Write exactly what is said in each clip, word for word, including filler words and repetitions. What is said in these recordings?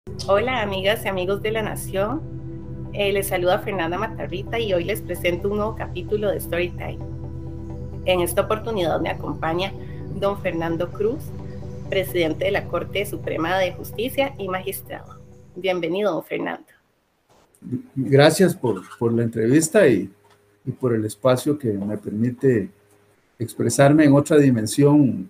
Hola amigas y amigos de la Nación, eh, les saluda Fernanda Matarrita y hoy les presento un nuevo capítulo de Storytime. En esta oportunidad me acompaña don Fernando Cruz, presidente de la Corte Suprema de Justicia y magistrado. Bienvenido, don Fernando. Gracias por, por la entrevista y, y por el espacio que me permite expresarme en otra dimensión,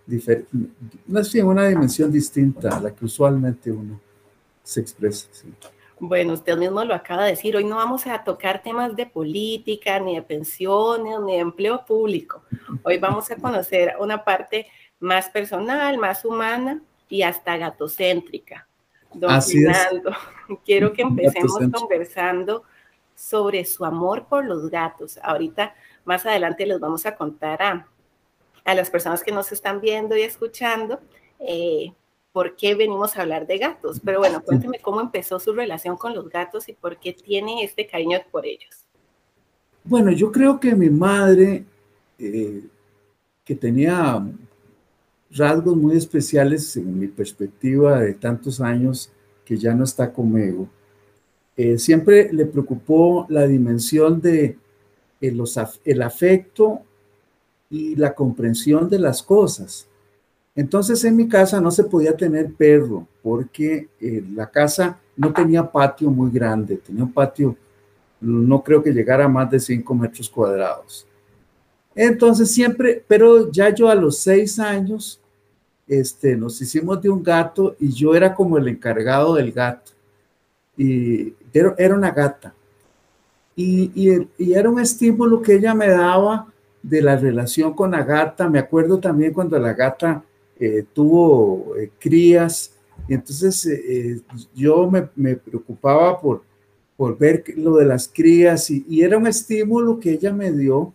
no es una dimensión distinta a la que usualmente uno se expresa. Sí. Bueno, usted mismo lo acaba de decir, hoy no vamos a tocar temas de política, ni de pensiones, ni de empleo público. Hoy vamos a conocer una parte más personal, más humana y hasta gatocéntrica. Don Así Fernando, es. quiero que empecemos conversando sobre su amor por los gatos. Ahorita, más adelante, les vamos a contar a, a las personas que nos están viendo y escuchando eh, por qué venimos a hablar de gatos. Pero bueno, cuénteme cómo empezó su relación con los gatos y por qué tiene este cariño por ellos. Bueno, yo creo que mi madre, eh, que tenía rasgos muy especiales en mi perspectiva de tantos años que ya no está conmigo, eh, siempre le preocupó la dimensión de el, los, el afecto y la comprensión de las cosas. Entonces en mi casa no se podía tener perro porque eh, la casa no tenía patio muy grande, tenía un patio, no creo que llegara a más de cinco metros cuadrados. Entonces siempre, pero ya yo a los seis años, este, nos hicimos de un gato y yo era como el encargado del gato. Y era, era una gata. Y, y, y era un estímulo que ella me daba de la relación con la gata. Me acuerdo también cuando la gata eh, tuvo eh, crías, y entonces eh, yo me, me preocupaba por, por ver lo de las crías, y, y era un estímulo que ella me dio,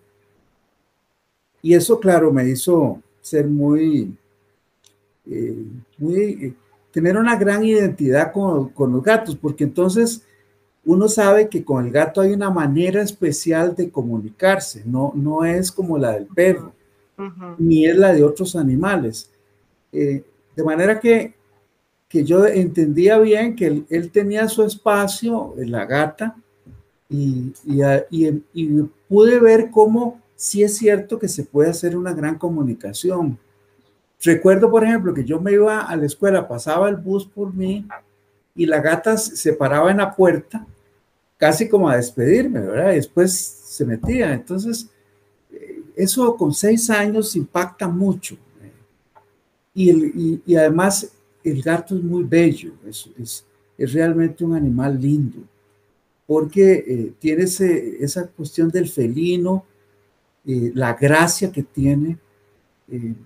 y eso, claro, me hizo ser muy, eh, muy eh, tener una gran identidad con, con los gatos, porque entonces uno sabe que con el gato hay una manera especial de comunicarse, no, no es como la del perro, uh -huh. ni es la de otros animales. Eh, de manera que, que yo entendía bien que él, él tenía su espacio, la gata, y, y, y, y pude ver cómo sí es cierto que se puede hacer una gran comunicación. Recuerdo, por ejemplo, que yo me iba a la escuela, pasaba el bus por mí y la gata se paraba en la puerta, casi como a despedirme, ¿verdad? Y después se metía. Entonces, eso con seis años impacta mucho. Y, el, y, y además, el gato es muy bello, es, es, es realmente un animal lindo, porque eh, tiene ese, esa cuestión del felino, eh, la gracia que tiene, eh,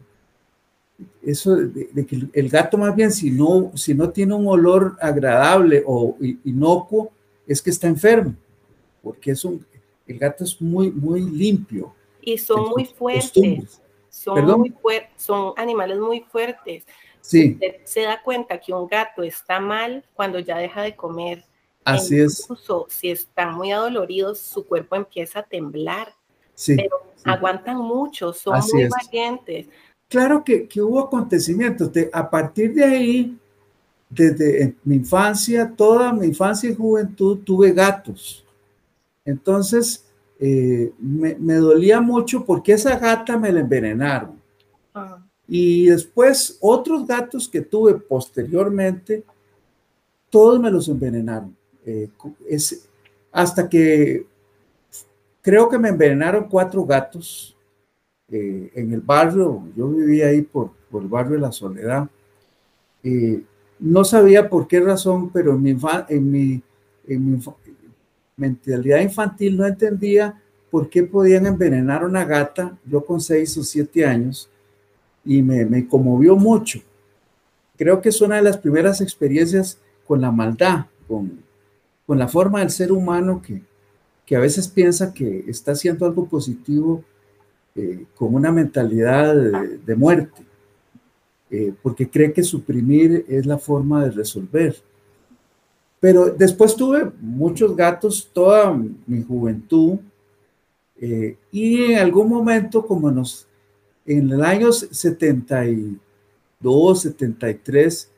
eso de, de, que el gato más bien, si no, si no tiene un olor agradable o inocuo, es que está enfermo, porque es un, el gato es muy, muy limpio. Y son muy fuertes, son, muy fuer son animales muy fuertes. Sí. Usted se da cuenta que un gato está mal cuando ya deja de comer. Así e incluso es. si están muy adoloridos, su cuerpo empieza a temblar. Sí, pero sí. aguantan mucho, son Así muy es. valientes. Claro que, que hubo acontecimientos. De, a partir de ahí, desde mi infancia, toda mi infancia y juventud, tuve gatos. Entonces, eh, me, me dolía mucho porque esa gata me la envenenaron. Ah. Y después, otros gatos que tuve posteriormente, todos me los envenenaron. Eh, es, hasta que creo que me envenenaron cuatro gatos eh, en el barrio. Yo vivía ahí por, por el barrio de La Soledad. Eh, no sabía por qué razón, pero en mi, en mi, en mi mentalidad infantil no entendía por qué podían envenenar a una gata, yo con seis o siete años, y me, me conmovió mucho. Creo que es una de las primeras experiencias con la maldad, con, con la forma del ser humano que, que a veces piensa que está haciendo algo positivo eh, con una mentalidad de, de muerte, eh, porque cree que suprimir es la forma de resolver. Pero después tuve muchos gatos toda mi juventud, eh, y en algún momento, como nos, en el año setenta y dos, setenta y tres,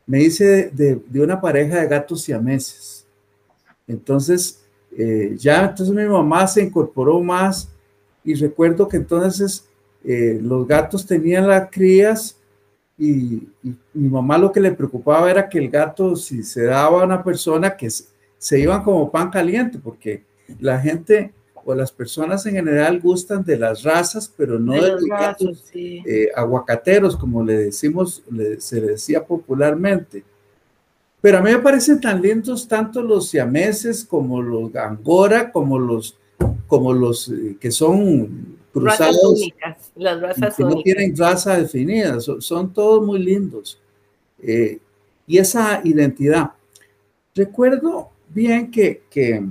me hice de, de, de una pareja de gatos siameses. Entonces, eh, ya entonces mi mamá se incorporó más y recuerdo que entonces eh, los gatos tenían las crías y, y mi mamá lo que le preocupaba era que el gato, si se daba a una persona, que se, se iban como pan caliente, porque la gente o las personas en general gustan de las razas, pero no de, de los gatos, gatos sí. eh, aguacateros, como le decimos, le, se le decía popularmente. Pero a mí me parecen tan lindos tanto los siameses como los angora, como los, como los eh, que son cruzados. Razas únicas, las razas que únicas. no tienen raza definida, son, son todos muy lindos. Eh, y esa identidad. Recuerdo bien que, que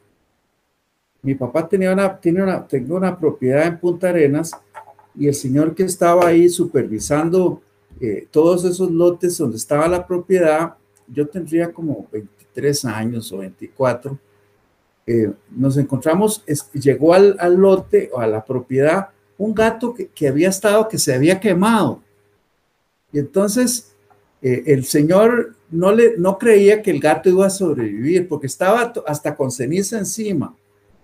mi papá tenía una, tiene una, tenía una propiedad en Punta Arenas y el señor que estaba ahí supervisando eh, todos esos lotes donde estaba la propiedad, yo tendría como veintitrés años o veinticuatro, eh, nos encontramos, es, llegó al, al lote o a la propiedad un gato que, que había estado, que se había quemado. Y entonces eh, el señor no, le, no creía que el gato iba a sobrevivir porque estaba hasta con ceniza encima.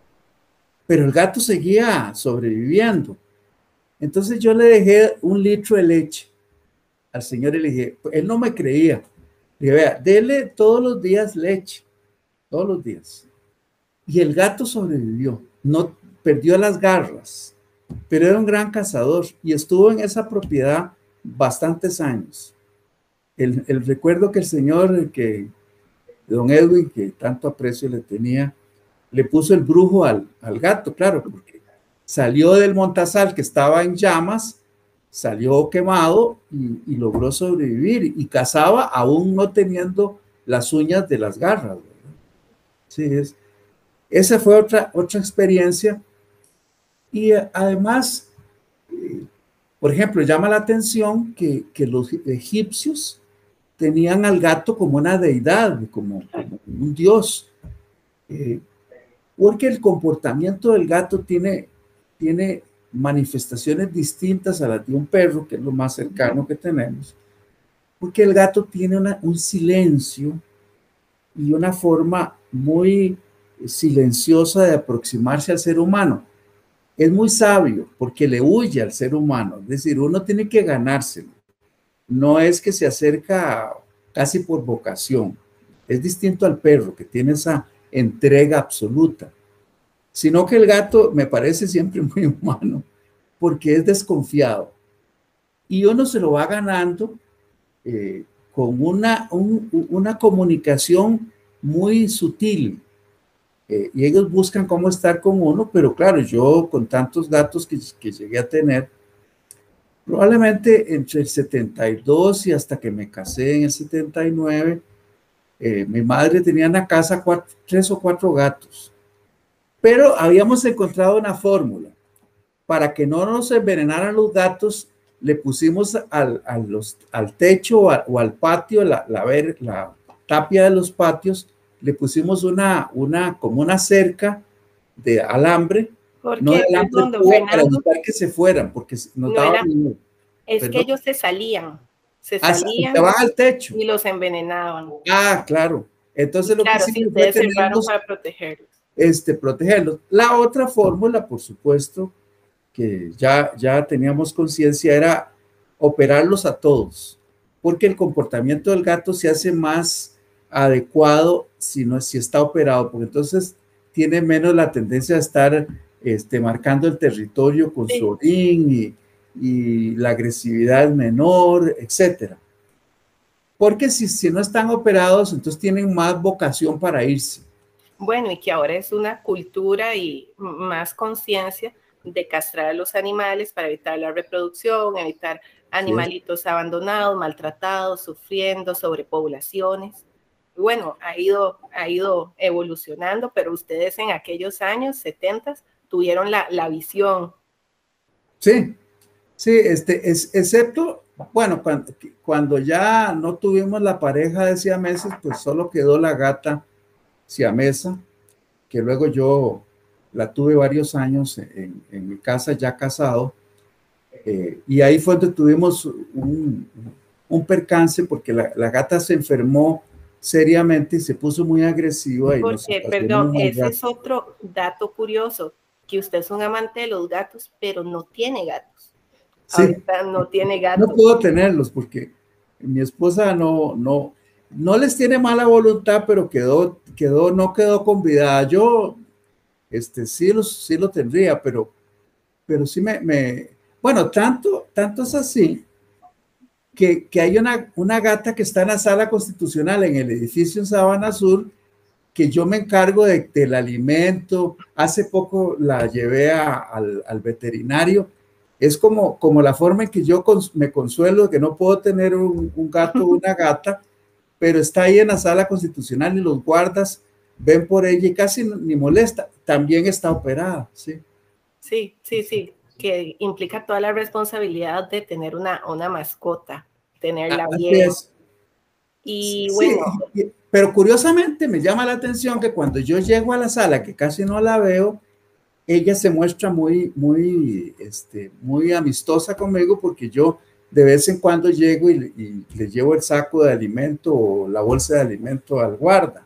Pero el gato seguía sobreviviendo. Entonces yo le dejé un litro de leche al señor y le dije, él no me creía. Le dije, vea, dele todos los días leche, todos los días. Y el gato sobrevivió, no perdió las garras, pero era un gran cazador y estuvo en esa propiedad bastantes años. El, el recuerdo que el señor, que don Edwin, que tanto aprecio le tenía, le puso el brujo al, al gato, claro, porque salió del montazal que estaba en llamas, salió quemado y, y logró sobrevivir y cazaba aún no teniendo las uñas de las garras, ¿verdad? Sí, es, esa fue otra, otra experiencia. Y además, eh, por ejemplo, llama la atención que, que los egipcios tenían al gato como una deidad, como, como un dios. Eh, porque el comportamiento del gato tiene, tiene manifestaciones distintas a las de un perro, que es lo más cercano que tenemos, porque el gato tiene una, un silencio y una forma muy silenciosa de aproximarse al ser humano. Es muy sabio porque le huye al ser humano, es decir, uno tiene que ganárselo. No es que se acerca casi por vocación, es distinto al perro que tiene esa entrega absoluta, sino que el gato me parece siempre muy humano porque es desconfiado y uno se lo va ganando eh, con una, un, una comunicación muy sutil eh, y ellos buscan cómo estar con uno, pero claro, yo con tantos gatos que, que llegué a tener, probablemente entre el setenta y dos y hasta que me casé en el setenta y nueve, eh, mi madre tenía en la casa cuatro, tres o cuatro gatos. Pero habíamos encontrado una fórmula. Para que no nos envenenaran los gatos, le pusimos al, a los, al techo o, a, o al patio, la, la, la tapia de los patios, le pusimos una, una, como una cerca de alambre, no de alambre púa, para evitar que se fueran, porque nos no daba era, miedo. es Perdón. que ellos se salían, se Ah, salían se van al techo. Y los envenenaban. Ah, claro. Entonces y lo claro, que sí, ustedes cerraron para protegerlos. Este, protegerlos. La otra fórmula, por supuesto, que ya, ya teníamos conciencia, era operarlos a todos, porque el comportamiento del gato se hace más adecuado si, no, si está operado, porque entonces tiene menos la tendencia a estar este, marcando el territorio con sí. su orín y, y la agresividad es menor, etcétera. Porque si, si no están operados, entonces tienen más vocación para irse. Bueno, y que ahora es una cultura y más conciencia de castrar a los animales para evitar la reproducción, evitar animalitos sí. abandonados, maltratados, sufriendo, sobrepoblaciones. Bueno, ha ido, ha ido evolucionando, pero ustedes en aquellos años, setentas, tuvieron la, la visión. Sí, sí, este, es, excepto, bueno, cuando, cuando ya no tuvimos la pareja de siameses, pues solo quedó la gata siamesa, que luego yo la tuve varios años en, en mi casa ya casado, eh, y ahí fue donde tuvimos un, un percance porque la, la gata se enfermó seriamente y se puso muy agresiva y nos Porque, ocasionó perdón, un mal ese rato. es otro dato curioso, que usted es un amante de los gatos, pero no tiene gatos. Sí, Ahorita no tiene no gatos. puedo tenerlos porque mi esposa no, no, no les tiene mala voluntad, pero quedó, quedó, no quedó convidada. Yo, este, sí, los, sí lo tendría, pero, pero sí me, me, bueno, tanto, tanto es así que, que hay una, una gata que está en la sala constitucional en el edificio en Sabana Sur, que yo me encargo de, del alimento. Hace poco la llevé a, al, al veterinario. Es como, como la forma en que yo cons, me consuelo de que no puedo tener un, un gato o una gata, pero está ahí en la sala constitucional y los guardas ven por ella y casi ni molesta. También está operada, ¿sí? Sí, sí, sí, que implica toda la responsabilidad de tener una, una mascota, tenerla Así bien. es. Y Sí, bueno, pero curiosamente me llama la atención que cuando yo llego a la sala, que casi no la veo, ella se muestra muy, muy, este, muy amistosa conmigo porque yo de vez en cuando llego y, y le llevo el saco de alimento o la bolsa de alimento al guarda.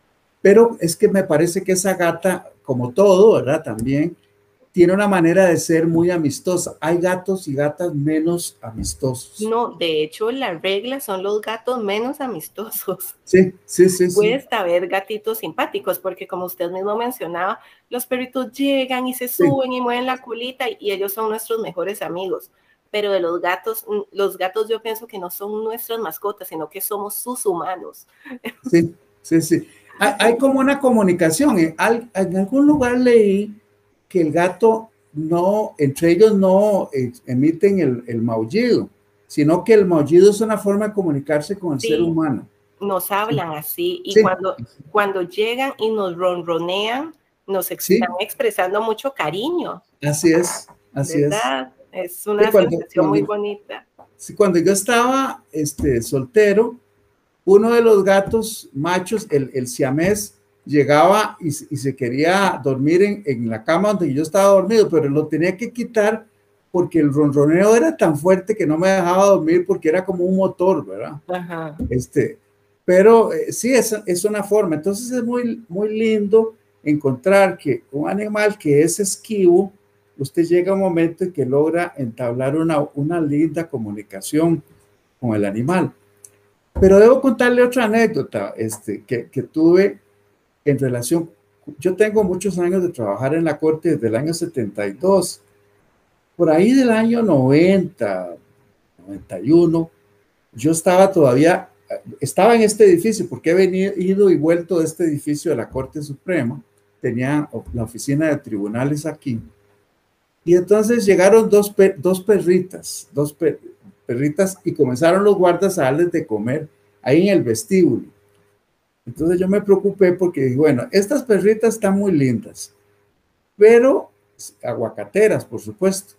Pero es que me parece que esa gata, como todo, ¿verdad? También tiene una manera de ser muy amistosa. Hay gatos y gatas menos amistosos. no, de hecho, la regla son los gatos menos amistosos. Sí, sí, sí, sí. Puede haber gatitos simpáticos, porque como usted mismo mencionaba, los perritos llegan y se Sí. suben y mueven la colita y ellos son nuestros mejores amigos. Pero de los gatos, los gatos yo pienso que no son nuestras mascotas, sino que somos sus humanos. Sí, sí, sí. Hay, hay como una comunicación. En, al, en algún lugar leí que el gato no, entre ellos no eh, emiten el, el maullido, sino que el maullido es una forma de comunicarse con el Sí, ser humano. nos hablan así y Sí, cuando, cuando llegan y nos ronronean, nos están sí, expresando mucho cariño, así es, así es. ¿verdad? Es Sí, una cuando, sensación muy cuando, bonita. sí, cuando yo estaba este, soltero, uno de los gatos machos, el, el siamés, llegaba y, y se quería dormir en, en la cama donde yo estaba dormido, pero lo tenía que quitar porque el ronroneo era tan fuerte que no me dejaba dormir porque era como un motor, ¿verdad? Ajá. Este, pero eh, sí, es, es una forma. Entonces es muy, muy lindo encontrar que un animal que es esquivo, usted llega a un momento en que logra entablar una, una linda comunicación con el animal. Pero debo contarle otra anécdota este, que, que tuve en relación. Yo tengo muchos años de trabajar en la corte desde el año setenta y dos. Por ahí del año noventa, noventa y uno, yo estaba todavía, estaba en este edificio porque he venido, ido y vuelto de este edificio de la Corte Suprema. Tenía la oficina de tribunales aquí. Y entonces llegaron dos, per, dos perritas, dos per, perritas y comenzaron los guardas a darles de comer ahí en el vestíbulo. Entonces yo me preocupé porque dije, bueno, estas perritas están muy lindas, pero aguacateras, por supuesto,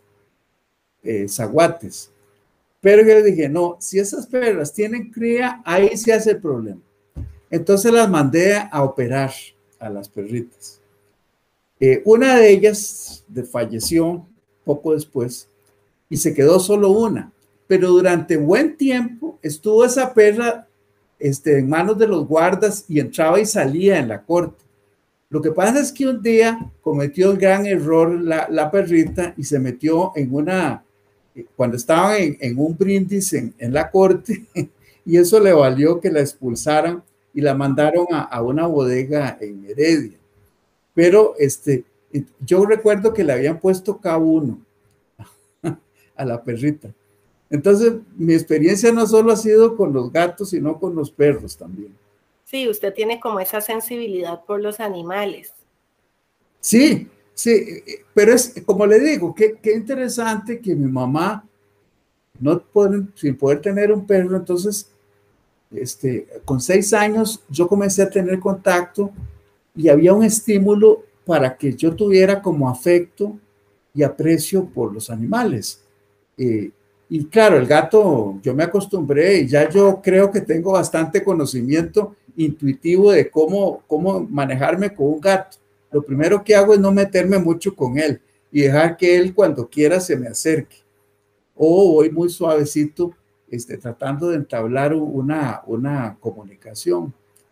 eh, zaguates. Pero yo le dije, no, si esas perras tienen cría, ahí se hace el problema. Entonces las mandé a operar a las perritas. Eh, una de ellas de, falleció poco después y se quedó solo una, pero durante buen tiempo estuvo esa perra este, en manos de los guardas y entraba y salía en la corte. Lo que pasa es que un día cometió el gran error la, la perrita y se metió en una, cuando estaban en, en un brindis en, en la corte, y eso le valió que la expulsaran y la mandaron a, a una bodega en Heredia. Pero este, yo recuerdo que le habían puesto K uno a la perrita. Entonces, mi experiencia no solo ha sido con los gatos, sino con los perros también. Sí, usted tiene como esa sensibilidad por los animales. Sí, sí, pero es, como le digo, qué, qué interesante que mi mamá, no pueden, sin poder tener un perro, entonces, este, con seis años yo comencé a tener contacto y había un estímulo para que yo tuviera como afecto y aprecio por los animales. Eh, y claro, el gato, yo me acostumbré y ya yo creo que tengo bastante conocimiento intuitivo de cómo, cómo manejarme con un gato. Lo primero que hago es no meterme mucho con él y dejar que él cuando quiera se me acerque. O voy muy suavecito este, tratando de entablar una, una comunicación.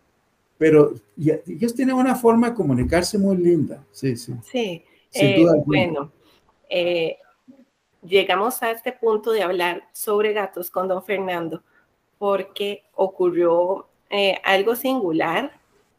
Pero y, ellos tienen una forma de comunicarse muy linda, sí, sí. Sí, Sin eh, duda alguna. bueno, eh, llegamos a este punto de hablar sobre gatos con don Fernando porque ocurrió eh, algo singular.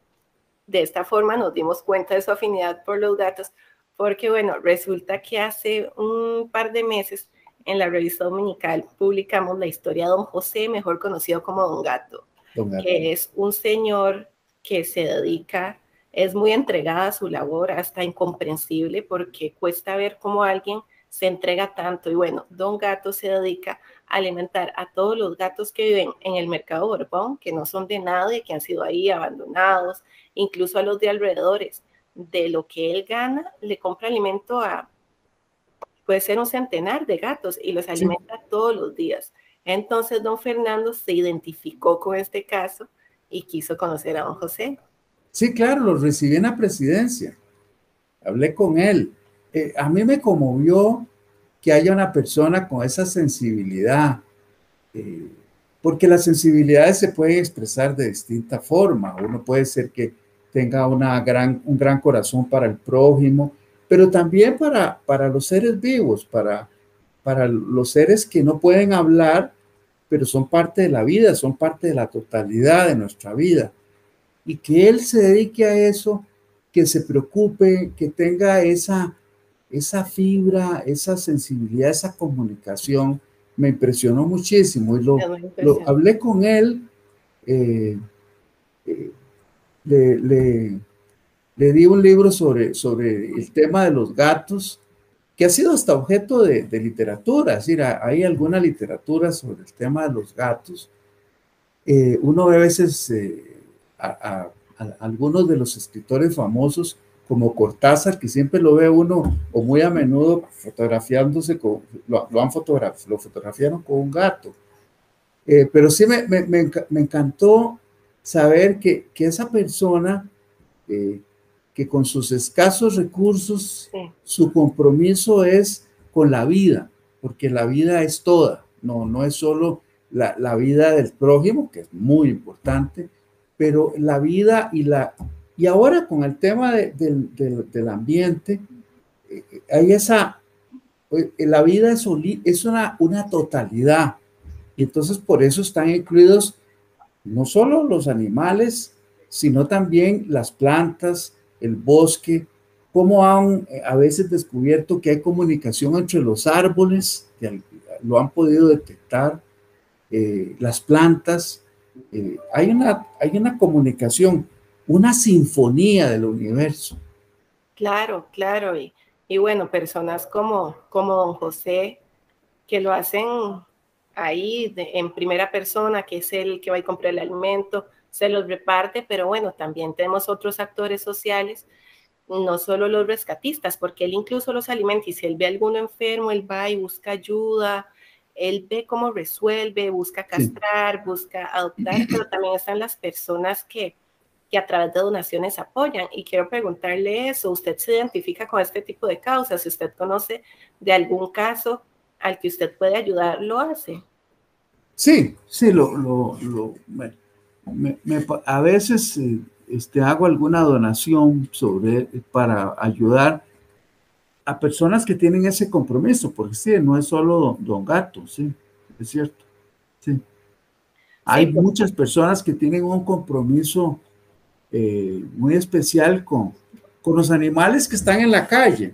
De esta forma nos dimos cuenta de su afinidad por los gatos, porque bueno, resulta que hace un par de meses en la revista dominical publicamos la historia de don José, mejor conocido como don Gato, don Gato, que es un señor que se dedica, es muy entregada a su labor, hasta incomprensible, porque cuesta ver cómo alguien se entrega tanto. Y bueno, don Gato se dedica a alimentar a todos los gatos que viven en el mercado Borbón, que no son de nadie, que han sido ahí abandonados, incluso a los de alrededores. De lo que él gana, le compra alimento a, puede ser un centenar de gatos, y los alimenta sí. todos los días. Entonces don Fernando se identificó con este caso y quiso conocer a don José. Sí, claro, lo recibí en la presidencia. Hablé con él. Eh, a mí me conmovió que haya una persona con esa sensibilidad, eh, porque las sensibilidades se pueden expresar de distinta forma. Uno puede ser que tenga una gran, un gran corazón para el prójimo, pero también para, para los seres vivos, para, para los seres que no pueden hablar, pero son parte de la vida, son parte de la totalidad de nuestra vida. Y que él se dedique a eso, que se preocupe, que tenga esa, esa fibra, esa sensibilidad, esa comunicación, me impresionó muchísimo. Y lo, lo hablé con él, eh, eh, le, le, le di un libro sobre, sobre el tema de los gatos, que ha sido hasta objeto de, de literatura. Es decir, hay alguna literatura sobre el tema de los gatos. Eh, uno ve a veces eh, a, a, a algunos de los escritores famosos, como Cortázar, que siempre lo ve uno, o muy a menudo fotografiándose, con, lo, lo, han fotograf, lo fotografiaron con un gato. Eh, pero sí me, me, me, me encantó saber que, que esa persona, eh, que con sus escasos recursos, sí. su compromiso es con la vida, porque la vida es toda, no, no es solo la, la vida del prójimo, que es muy importante, pero la vida y la... Y ahora con el tema de, de, de, del ambiente, eh, hay esa... La vida es, es una, una totalidad, y entonces por eso están incluidos no solo los animales, sino también las plantas, el bosque, cómo han a veces descubierto que hay comunicación entre los árboles, que lo han podido detectar, eh, las plantas, eh, hay, una, hay una comunicación, una sinfonía del universo. Claro, claro, y, y bueno, personas como, como don José, que lo hacen ahí de, en primera persona, que es el que va a comprar el alimento, se los reparte, pero bueno, también tenemos otros actores sociales, no solo los rescatistas, porque él incluso los alimenta, y si él ve a alguno enfermo, él va y busca ayuda, él ve cómo resuelve, busca castrar, sí. busca adoptar, pero también están las personas que, que a través de donaciones apoyan, y quiero preguntarle eso, ¿usted se identifica con este tipo de causas? Si usted conoce de algún caso al que usted puede ayudar, ¿lo hace? Sí, sí, lo, lo, lo me, me, me, a veces eh, este, hago alguna donación sobre, para ayudar a personas que tienen ese compromiso, porque sí, no es solo don, don Gato, sí, es cierto, sí. Hay sí, pues, muchas personas que tienen un compromiso eh, muy especial con, con los animales que están en la calle,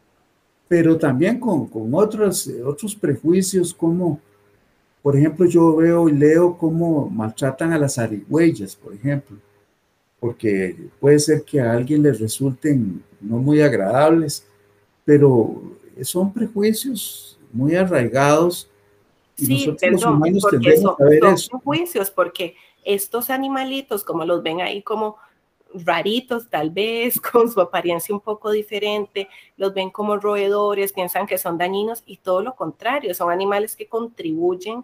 pero también con, con otros, otros prejuicios, como, por ejemplo, yo veo y leo cómo maltratan a las zarigüeyas, por ejemplo, porque puede ser que a alguien les resulten no muy agradables, pero son prejuicios muy arraigados y sí, nosotros perdón, los humanos porque tendemos son, a ver son eso. prejuicios, porque estos animalitos, como los ven ahí como raritos tal vez, con su apariencia un poco diferente, los ven como roedores, piensan que son dañinos, y todo lo contrario, son animales que contribuyen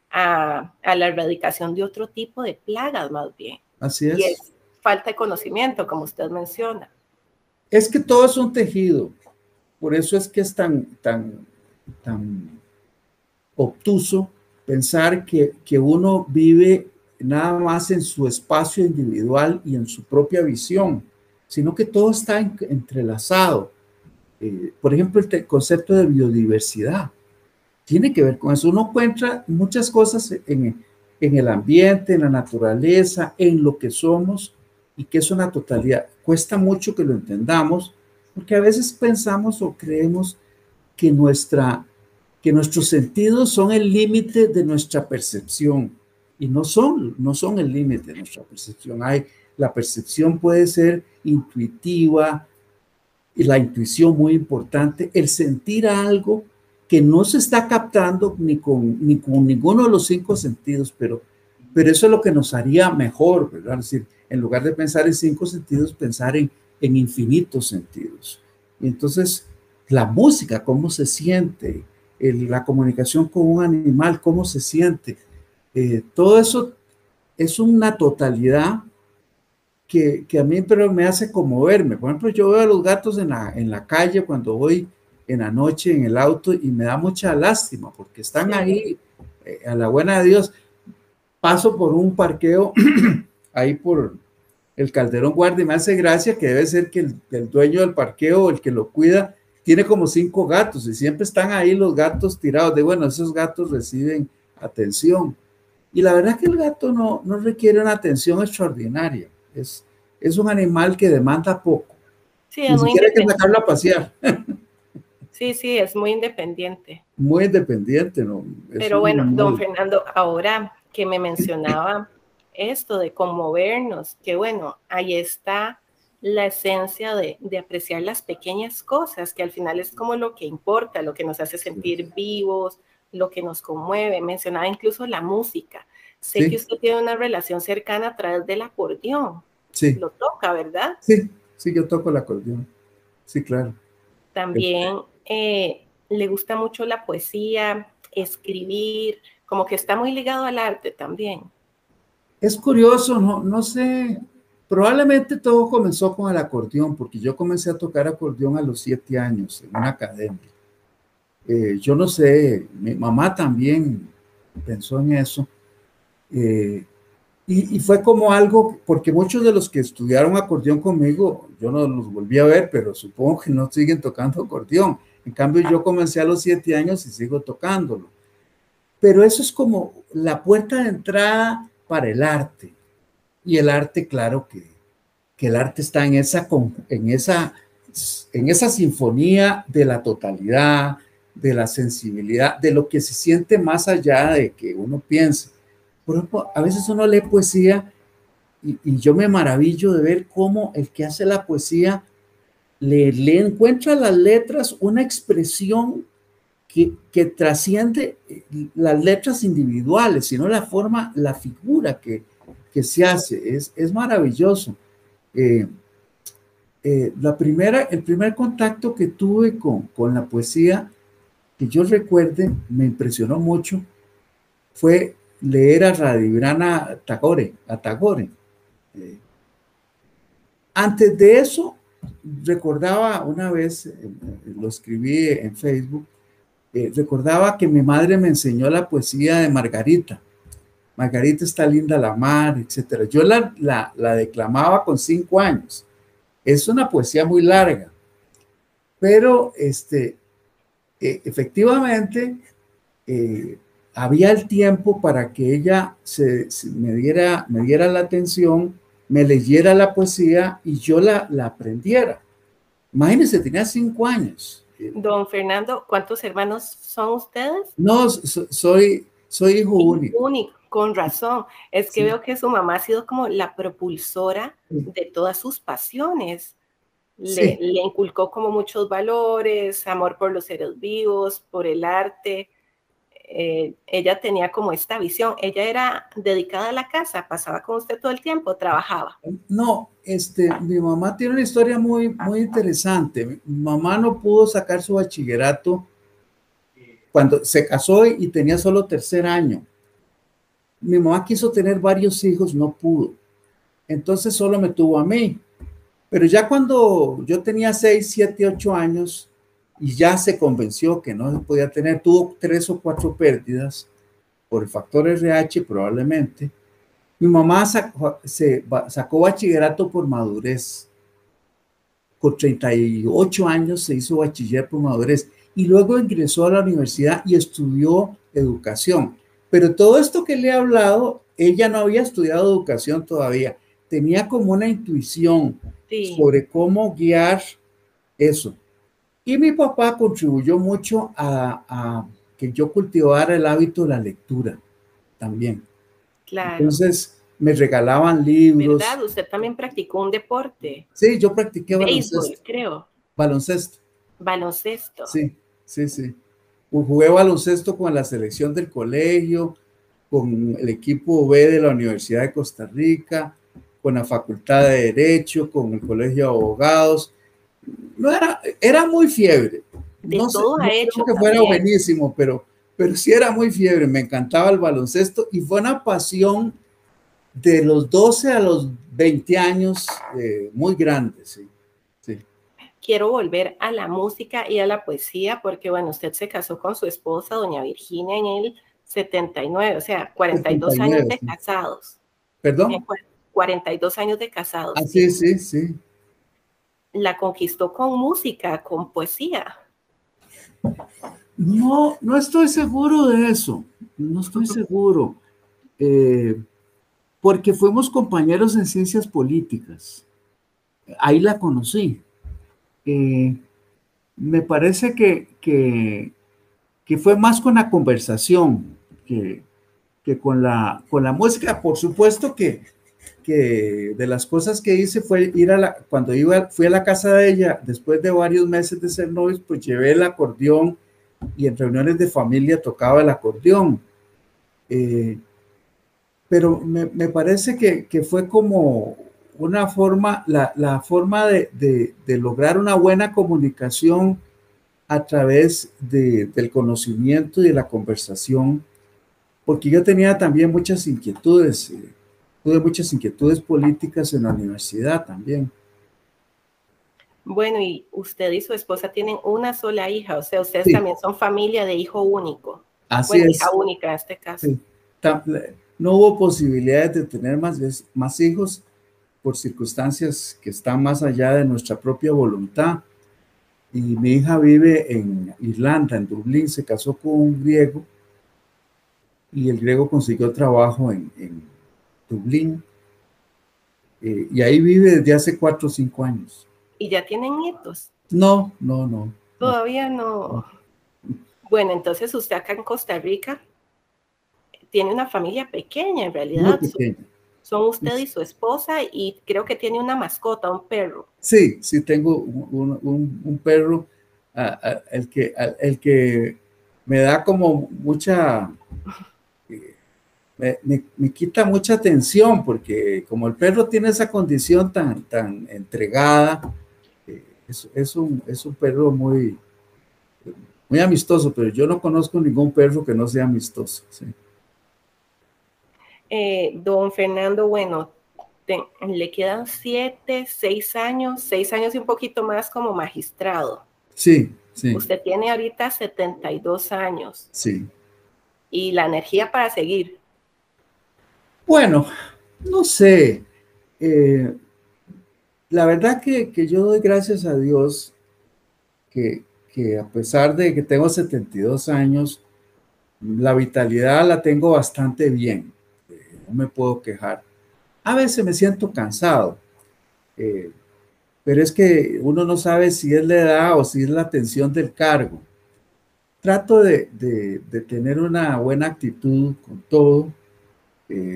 a, a la erradicación de otro tipo de plagas más bien. Así es. Y es falta de conocimiento, como usted menciona. Es que todo es un tejido, por eso es que es tan, tan, tan obtuso pensar que, que uno vive nada más en su espacio individual y en su propia visión, sino que todo está en, entrelazado. Eh, por ejemplo, el concepto de biodiversidad tiene que ver con eso. Uno encuentra muchas cosas en, en el ambiente, en la naturaleza, en lo que somos, y que es una totalidad. Cuesta mucho que lo entendamos, porque a veces pensamos o creemos que, nuestra, que nuestros sentidos son el límite de nuestra percepción, y no son, no son el límite de nuestra percepción. Hay, la percepción puede ser intuitiva, y la intuición muy importante, el sentir algo que no se está captando ni con, ni con ninguno de los cinco sentidos, pero, pero eso es lo que nos haría mejor, ¿verdad? Es decir, en lugar de pensar en cinco sentidos, pensar en, en infinitos sentidos. Y entonces, la música, cómo se siente, el, la comunicación con un animal, cómo se siente, eh, todo eso es una totalidad que, que a mí pero me hace conmoverme. Por ejemplo, yo veo a los gatos en la, en la calle cuando voy en la noche en el auto y me da mucha lástima porque están sí. ahí, eh, a la buena de Dios. Paso por un parqueo ahí por el Calderón Guardia y me hace gracia que debe ser que el, el dueño del parqueo, el que lo cuida, tiene como cinco gatos y siempre están ahí los gatos tirados. De bueno, esos gatos reciben atención. Y la verdad es que el gato no, no requiere una atención extraordinaria. Es, es un animal que demanda poco. Sí, es Ni siquiera hay que sacarlo a pasear. Sí, sí, es muy independiente. Muy independiente, ¿no? Es Pero bueno, animal. don Fernando, ahora que me mencionaba esto de conmovernos, que bueno, ahí está la esencia de, de apreciar las pequeñas cosas, que al final es como lo que importa, lo que nos hace sentir vivos, lo que nos conmueve. Mencionaba incluso la música. Sé Sí. que usted tiene una relación cercana a través del acordeón. Sí. Lo toca, ¿verdad? Sí, sí, yo toco el acordeón. Sí, claro. También eh, le gusta mucho la poesía, escribir, como que está muy ligado al arte también. Es curioso, no, no sé, probablemente todo comenzó con el acordeón, porque yo comencé a tocar acordeón a los siete años en una academia. Eh, yo no sé, mi mamá también pensó en eso. Eh, y, y fue como algo, porque muchos de los que estudiaron acordeón conmigo, yo no los volví a ver, pero supongo que no siguen tocando acordeón. En cambio, yo comencé a los siete años y sigo tocándolo. Pero eso es como la puerta de entrada para el arte. Y el arte, claro que, que el arte está en esa, en, esa, en esa sinfonía de la totalidad, de la sensibilidad, de lo que se siente más allá de que uno piense. Por ejemplo, a veces uno lee poesía y, y yo me maravillo de ver cómo el que hace la poesía le, le encuentra a las letras una expresión que, que trasciende las letras individuales, sino la forma, la figura que, que se hace. Es, es maravilloso. Eh, eh, la primera, el primer contacto que tuve con, con la poesía, que yo recuerde, me impresionó mucho, fue leer a Radivrana Tagore, a Tagore. Eh, antes de eso, recordaba una vez, eh, lo escribí en Facebook, eh, recordaba que mi madre me enseñó la poesía de Margarita. Margarita está linda la mar, etcétera. Yo la, la, la declamaba con cinco años. Es una poesía muy larga, pero este, eh, efectivamente eh, había el tiempo para que ella se, se me, diera, me diera la atención, me leyera la poesía y yo la, la aprendiera. Imagínense, tenía cinco años. Don Fernando, ¿cuántos hermanos son ustedes? No, so, soy, soy hijo único. Único, con razón. Es que sí. Veo que su mamá ha sido como la propulsora sí. de todas sus pasiones. Le, sí. le inculcó como muchos valores, amor por los seres vivos, por el arte. Eh, ella tenía como esta visión. Ella era dedicada a la casa, pasaba con usted todo el tiempo, trabajaba. No, este, mi mamá tiene una historia muy, muy interesante. Mi mamá no pudo sacar su bachillerato cuando se casó y tenía solo tercer año. Mi mamá quiso tener varios hijos, no pudo. Entonces solo me tuvo a mí. Pero ya cuando yo tenía seis, siete, ocho años y ya se convenció que no se podía tener, tuvo tres o cuatro pérdidas, por el factor R H probablemente. Mi mamá sacó, se, sacó bachillerato por madurez. Con treinta y ocho años se hizo bachiller por madurez y luego ingresó a la universidad y estudió educación. Pero todo esto que le he hablado, ella no había estudiado educación todavía. Tenía como una intuición sí. sobre cómo guiar eso. Y mi papá contribuyó mucho a, a que yo cultivara el hábito de la lectura también. Claro. Entonces me regalaban libros. ¿Verdad? Usted también practicó un deporte. Sí, yo practiqué Béisbol, baloncesto. creo. Baloncesto. Baloncesto. Sí, sí, sí. Jugué baloncesto con la selección del colegio, con el equipo B de la Universidad de Costa Rica, con la Facultad de Derecho, con el Colegio de Abogados. No era, era muy fiebre. De no todo sé, ha no hecho creo que también. fuera buenísimo, pero, pero sí era muy fiebre. Me encantaba el baloncesto y fue una pasión de los doce a los veinte años eh, muy grande, sí. sí. Quiero volver a la música y a la poesía porque, bueno, usted se casó con su esposa, doña Virginia, en el setenta y nueve, o sea, cuarenta y dos setenta y nueve, años de sí. casados. ¿Perdón? cuarenta y dos años de casados. Ah, sí, sí, sí. La conquistó con música, con poesía. No, no estoy seguro de eso. No estoy seguro. Eh, porque fuimos compañeros en ciencias políticas. Ahí la conocí. Eh, me parece que, que, que fue más con la conversación que, que con, la, con la música. Por supuesto que, que de las cosas que hice fue ir a la, cuando iba, fui a la casa de ella, después de varios meses de ser novios, pues llevé el acordeón y en reuniones de familia tocaba el acordeón. Eh, pero me, me parece que, que, fue como una forma, la, la forma de, de, de lograr una buena comunicación a través de, del conocimiento y de la conversación, porque yo tenía también muchas inquietudes, eh, tuve muchas inquietudes políticas en la universidad también. Bueno, y usted y su esposa tienen una sola hija, o sea, ustedes sí. también son familia de hijo único. Así bueno, es. hija única en este caso. Sí. No hubo posibilidades de tener más, más hijos por circunstancias que están más allá de nuestra propia voluntad. Y mi hija vive en Irlanda, en Dublín, se casó con un griego y el griego consiguió trabajo en, en Dublín eh, y ahí vive desde hace cuatro o cinco años. ¿Y ya tienen nietos? No, no, no. Todavía no. no. Bueno, entonces usted acá en Costa Rica tiene una familia pequeña en realidad. Muy pequeña. Son usted y su esposa y creo que tiene una mascota, un perro. Sí, sí tengo un, un, un perro, uh, uh, el, que, uh, el que me da como mucha, eh, me, me, me quita mucha atención porque como el perro tiene esa condición tan, tan entregada, eh, es, es, un, es un perro muy, muy amistoso, pero yo no conozco ningún perro que no sea amistoso. ¿Sí? Eh, don Fernando, bueno, te, le quedan siete, seis años, seis años y un poquito más como magistrado. Sí, sí. Usted tiene ahorita setenta y dos años. Sí. Y la energía para seguir. Bueno, no sé. Eh, la verdad que, que yo doy gracias a Dios que, que a pesar de que tengo setenta y dos años, la vitalidad la tengo bastante bien. Eh, no me puedo quejar. A veces me siento cansado, eh, pero es que uno no sabe si es la edad o si es la tensión del cargo. Trato de, de, de tener una buena actitud con todo. Eh,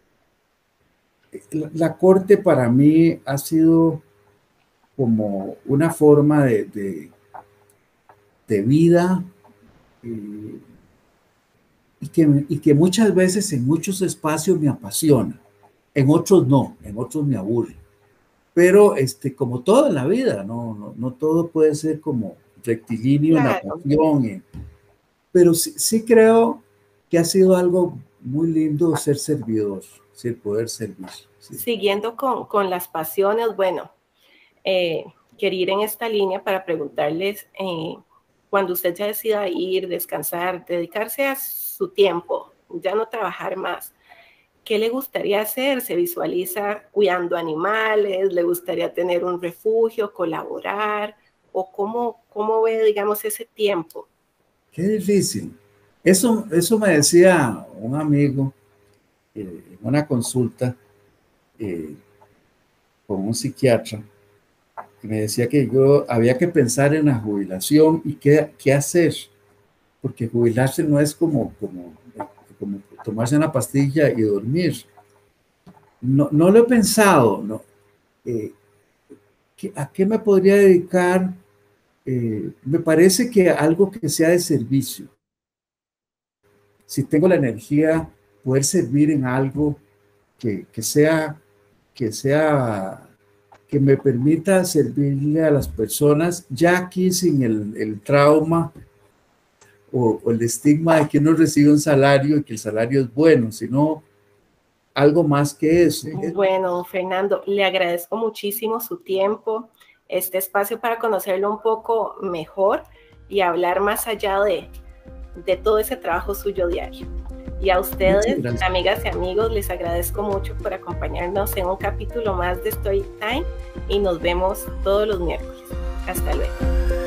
la, la corte para mí ha sido como una forma de, de, de vida eh, y, que, y que muchas veces en muchos espacios me apasiona, en otros no, en otros me aburre. Pero este, como todo en la vida, no, no, no todo puede ser como rectilíneo en la pasión. Eh, pero sí, sí creo que ha sido algo muy lindo ser servidor, sí, poder servir. Sí. Siguiendo con, con las pasiones, bueno, eh, quería ir en esta línea para preguntarles, eh, cuando usted ya decida ir, descansar, dedicarse a su tiempo, ya no trabajar más, ¿qué le gustaría hacer? ¿Se visualiza cuidando animales? ¿Le gustaría tener un refugio, colaborar? ¿O cómo, cómo ve, digamos, ese tiempo? Qué difícil. Eso, eso me decía un amigo eh, en una consulta eh, con un psiquiatra, que me decía que yo había que pensar en la jubilación y qué, qué hacer, porque jubilarse no es como, como, como tomarse una pastilla y dormir. No, no lo he pensado, ¿no? Eh, ¿A qué me podría dedicar? Eh, me parece que algo que sea de servicio. Si tengo la energía, poder servir en algo que, que sea, que sea, que me permita servirle a las personas, ya aquí sin el, el trauma o, o el estigma de que uno recibe un salario y que el salario es bueno, sino algo más que eso. Bueno, Fernando, le agradezco muchísimo su tiempo, este espacio para conocerlo un poco mejor y hablar más allá de, de todo ese trabajo suyo diario. Y a ustedes, amigas y amigos, les agradezco mucho por acompañarnos en un capítulo más de Storytime y nos vemos todos los miércoles. Hasta luego.